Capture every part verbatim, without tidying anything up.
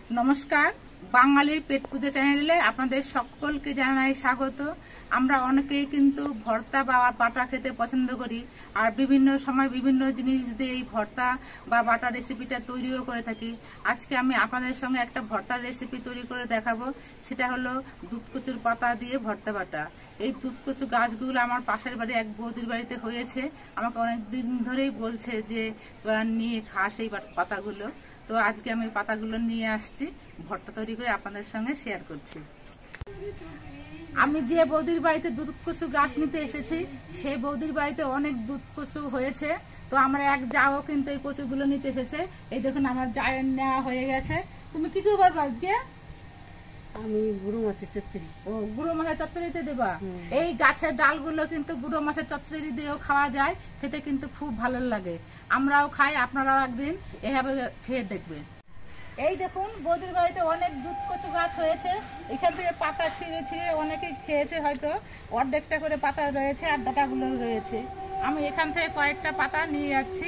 নমস্কার, বাঙালির পেট পুজো চ্যানেলে আপনাদের সকলকে জানাই স্বাগত। আমরা অনেকেই কিন্তু ভর্তা বা বাটা খেতে পছন্দ করি, আর বিভিন্ন সময় বিভিন্ন জিনিস দিয়ে এই ভর্তা বা বাটা রেসিপিটা তৈরিও করে থাকি। আজকে আমি আপনাদের সঙ্গে একটা ভর্তার রেসিপি তৈরি করে দেখাবো। সেটা হলো দুধ কচুর পাতা দিয়ে ভর্তা বাটা। এই দুধ কচু গাছগুলো আমার পাশের বাড়ি এক বৌদির বাড়িতে হয়েছে। আমাকে অনেক দিন ধরেই বলছে যে নিয়ে খাস এই পাতাগুলো। তো আজকে আমি পাতাগুলো নিয়ে আসছি, ভর্তা তৈরি করে আপনাদের সঙ্গে শেয়ার করছি। আমি যে বৌদির বাড়িতে দুধ কচু গাছ নিতে এসেছি, সেই বৌদির বাড়িতে অনেক দুধ কচু হয়েছে। তো আমরা এক যাও কিন্তু এই কচুগুলো নিতে এসেছে। এই দেখুন আমার জায়ের নেওয়া হয়ে গেছে। তুমি কি কি করবা আজকে? আমি গুঁড়ো মাছের চচ্চড়ি। ও, গুঁড়ো মাছের চচ্চড়িতে দেবা? এই গাছের ডালগুলো কিন্তু গুঁড়ো মাছের চচ্চড়ি দিয়েও খাওয়া যায়, খেতে কিন্তু খুব ভালো লাগে। আমরাও খাই, আপনারাও একদিন এভাবে খেয়ে দেখবেন। এই দেখুন বৌদির বাড়িতে অনেক দুধ কচু গাছ হয়েছে। এখান থেকে পাতা ছিঁড়ে ছিঁড়ে অনেকেই খেয়েছে, হয়তো অর্ধেকটা করে পাতা রয়েছে আর ডাটাগুলো রয়েছে। আমি এখান থেকে কয়েকটা পাতা নিয়ে যাচ্ছি।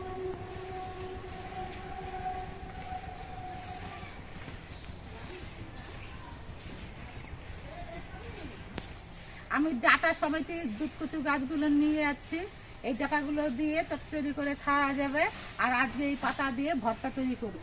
আমি ডাটা সমেত দুধ কচু গাছগুলো নিয়ে যাচ্ছি। এই ডাটাগুলো দিয়ে চচ্চড়ি করে খাওয়া যাবে, আর আজকে এই পাতা দিয়ে ভর্তা তৈরি করব।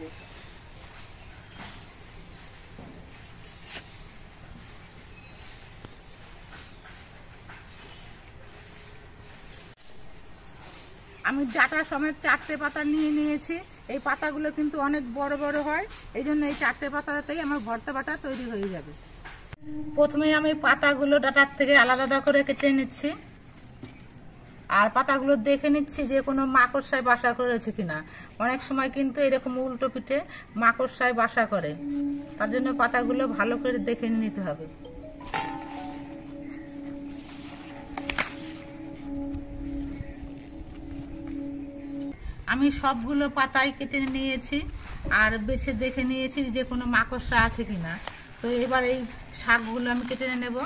আমি ডাটা সমেত চারটে পাতা নিয়ে নিয়েছি। এই পাতাগুলো কিন্তু অনেক বড় বড় হয়, এই জন্য এই চারটে পাতাতেই আমার ভর্তা বাটা তৈরি হয়ে যাবে। প্রথমে আমি পাতাগুলো ডাটার থেকে আলাদা করে কেটে নিচ্ছি, আর পাতাগুলো দেখে নিচ্ছি যে কোনো মাকড়সায় বাসা করেছে কিনা। অনেক সময় কিন্তু এরকম উল্টো পিঠে মাকড়সায় বাসা করে, তার জন্য পাতাগুলো ভালো করে দেখে নিতে হবে। আমি সবগুলো পাতাই কেটে নিয়েছি আর বেছে দেখে নিয়েছি যে কোনো মাকড়সা আছে কিনা। তো এবার এই শাকগুলো আমি কেটে নেব।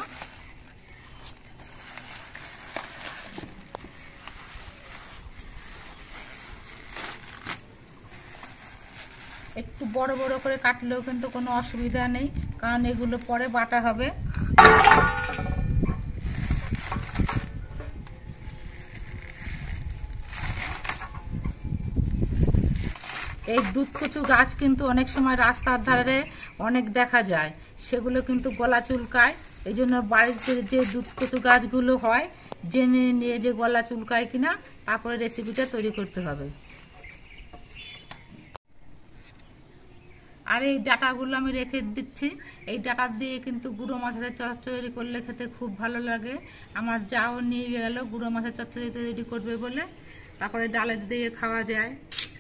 একটু বড় বড় করে কাটলেও কিন্তু কোনো অসুবিধা নেই, কারণ এগুলো পরে বাটা হবে। এই দুধ কচু গাছ কিন্তু অনেক সময় রাস্তার ধারে অনেক দেখা যায়, সেগুলো কিন্তু গলা চুলকায়। এই জন্য বাড়িতে যে দুধ কচু গাছগুলো হয় জেনে নিয়ে যে গলা চুলকায় কিনা, তারপরে রেসিপিটা তৈরি করতে হবে। আর এই ডাটাগুলো আমি রেখে দিচ্ছি। এই ডাটা দিয়ে কিন্তু গুঁড়ো মাছের চচ্চড়ি করলে খেতে খুব ভালো লাগে। আমার যাও নিয়ে গেল গুঁড়ো মাছের চচ্চড়ি তৈরি করবে বলে, তারপরে ডালে দিয়ে খাওয়া যায়।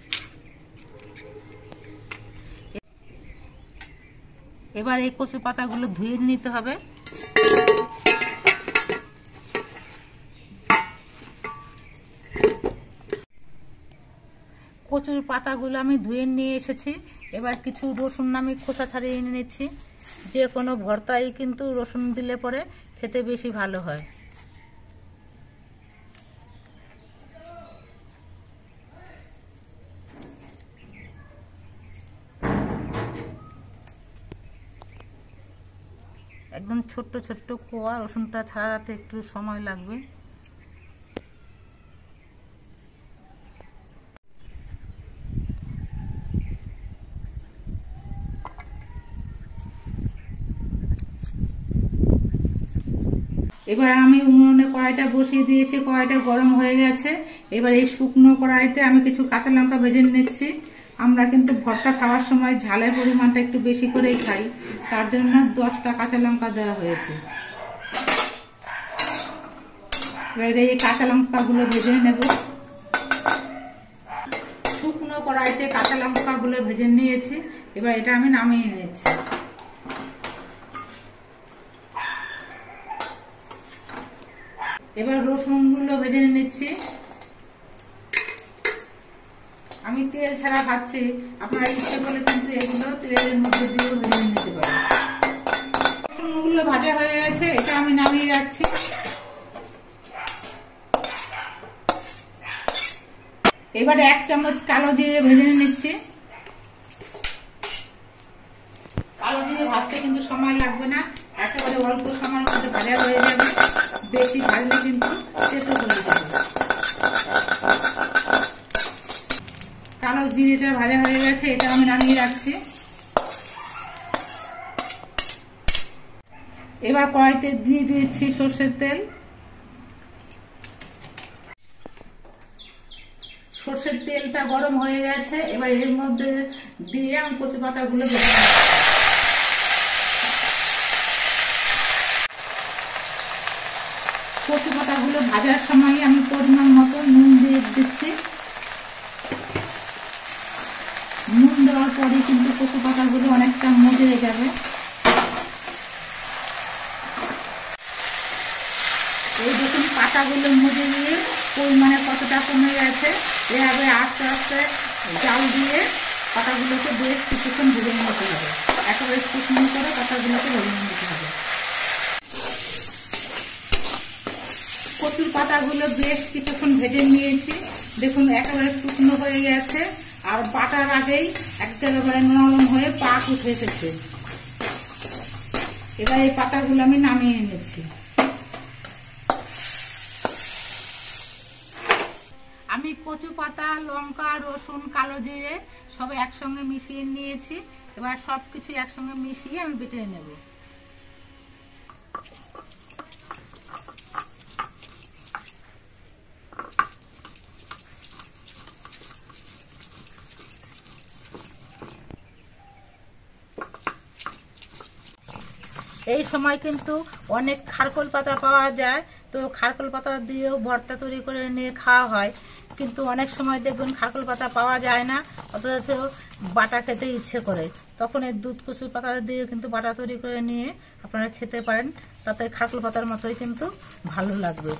এবার এই কচু পাতাগুলো ধুয়ে নিতে হবে। কচুর পাতাগুলো আমি ধুয়ে নিয়ে এসেছি। এবার কিছু রসুন আমি খোসা ছাড়িয়ে এনে নিচ্ছি। যে কোনো ভর্তাই কিন্তু রসুন দিলে পরে খেতে বেশি ভালো হয়। একদম ছোট্ট ছোট্ট কোয়া, রসুনটা ছাড়াতে একটু সময় লাগবে। এবার আমি উনুনে কড়াইটা বসিয়ে দিয়েছি, কড়াইটা গরম হয়ে গেছে। এবার এই শুকনো কড়াইতে আমি কিছু কাঁচা লঙ্কা ভেজে নিচ্ছি। আমরা কিন্তু ভর্তা খাওয়ার সময় ঝালের পরিমাণটা একটু বেশি করেই খাই, তার জন্য দশটা কাঁচা লঙ্কা দেওয়া হয়েছে। এবার এই কাঁচা লঙ্কাগুলো ভেজে নেব। শুকনো কড়াইতে কাঁচা লঙ্কাগুলো ভেজে নিয়েছি, এবার এটা আমি নামিয়ে নিচ্ছি। এবার রসুনগুলো ভেজে নিচ্ছি। আমি তেল ছাড়া ভাজছি, আপনারা ইচ্ছে করলে কিন্তু এগুলো তেলের মধ্যে দিয়েও ভেজে নিতে পারেন। রসুনগুলো ভাজা হয়ে গেছে, এটা আমি নামিয়ে যাচ্ছি। এবারে এক চামচ কালো জিরে ভেজে নিচ্ছি। কিন্তু সময় লাগবে না, একেবারে অল্প সময়ের মধ্যে ভাজা হয়ে যাবে। বেশি ভাজলে কিন্তু তেতো হয়ে যাবে। কালো জিরেটা ভাজা হয়ে গেছে, এটা আমি নামিয়ে রাখছি। এবার কড়াইতে দিয়ে দিচ্ছি সর্ষের তেল। সর্ষের তেলটা গরম হয়ে গেছে, এবার এর মধ্যে দিয়ে আমি কচু পাতাগুলো ভেজে নেব। কচু পাতাগুলো ভাজার সময় আমি পরিমাণ মতো নুন দিয়ে দিচ্ছি। নুন দেওয়ার পরে কিন্তু কচু পাতাগুলো অনেকটা মজে যাবে। এই দেখুন পাতাগুলো মজে গিয়ে পরিমাণে কতটা কমে গেছে। এভাবে আস্তে আস্তে জাল দিয়ে পাতাগুলোকে বেশ কিছুক্ষণ ভেজে নিতে হবে। একেবারে শুকনো করে পাতাগুলোকে ভেজে নিতে হবে। কচুর পাতাগুলো বেশ কিছুক্ষণ ভেজে নিয়েছি, দেখুন একেবারে শুকনো হয়ে গেছে আর বাটার আগেই একেবারে নরম হয়ে পাক উঠে এসেছে। এবার এই পাতাগুলো আমি নামিয়ে এনেছি। আমি কচু পাতা, লঙ্কা, রসুন, কালো জিরে সব একসঙ্গে মিশিয়ে নিয়েছি। এবার সবকিছু একসঙ্গে মিশিয়ে আমি বেটে নেব। এই সময় কিন্তু অনেক খারকোল পাতা পাওয়া যায়, তো খারকোল পাতা দিয়েও ভর্তা তৈরি করে নিয়ে খাওয়া হয়। কিন্তু অনেক সময় দেখবেন খারকোল পাতা পাওয়া যায় না, অথচ বাটা খেতে ইচ্ছে করে, তখন এই দুধ কচুর পাতা দিয়ে কিন্তু বাটা তৈরি করে নিয়ে আপনারা খেতে পারেন। তাতে খারকোল পাতার মতোই কিন্তু ভালো লাগবে।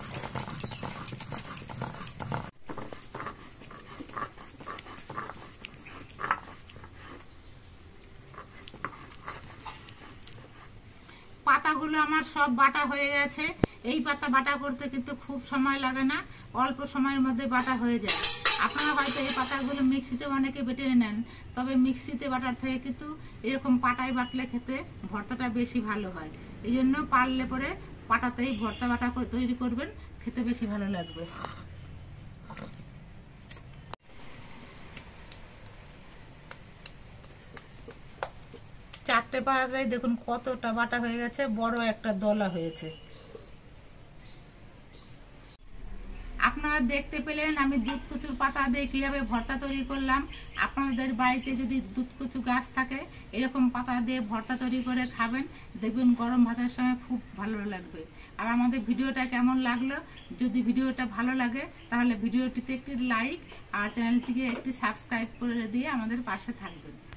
পাতাগুলো আমার সব বাটা হয়ে গেছে। এই পাতা বাটা করতে কিন্তু খুব সময় লাগে না, অল্প সময়ের মধ্যে বাটা হয়ে যায়। আপনারা হয়তো এই পাতাগুলো মিক্সিতে অনেকে বেটে নেন, তবে মিক্সিতে বাটার থেকে কিন্তু এরকম পাটায় বাটলে খেতে ভর্তাটা বেশি ভালো হয়। এই জন্য পারলে পরে পাটাতেই ভর্তা বাটা তৈরি করবেন, খেতে বেশি ভালো লাগবে। চারটে পাতায় দেখুন কতটা বাটা হয়ে গেছে, বড় একটা দলা হয়েছে। আপনারা দেখতে পেলেন আমি দুধ কচুর পাতা দিয়ে কিভাবে ভর্তা তৈরি করলাম। আপনাদের বাড়িতে যদি দুধ কচু গাছ থাকে, এরকম পাতা দিয়ে ভর্তা তৈরি করে খাবেন, দেখবেন গরম ভাতের সঙ্গে খুব ভালো লাগবে। আর আমাদের ভিডিওটা কেমন লাগলো, যদি ভিডিওটা ভালো লাগে তাহলে ভিডিওটিতে একটি লাইক আর চ্যানেলটিকে একটি সাবস্ক্রাইব করে দিয়ে আমাদের পাশে থাকবেন।